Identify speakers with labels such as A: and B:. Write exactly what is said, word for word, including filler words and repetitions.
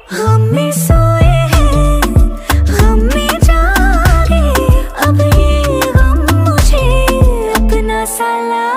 A: हम में सोए हैं, हम में जागे, अब ये गम मुझे अपना सा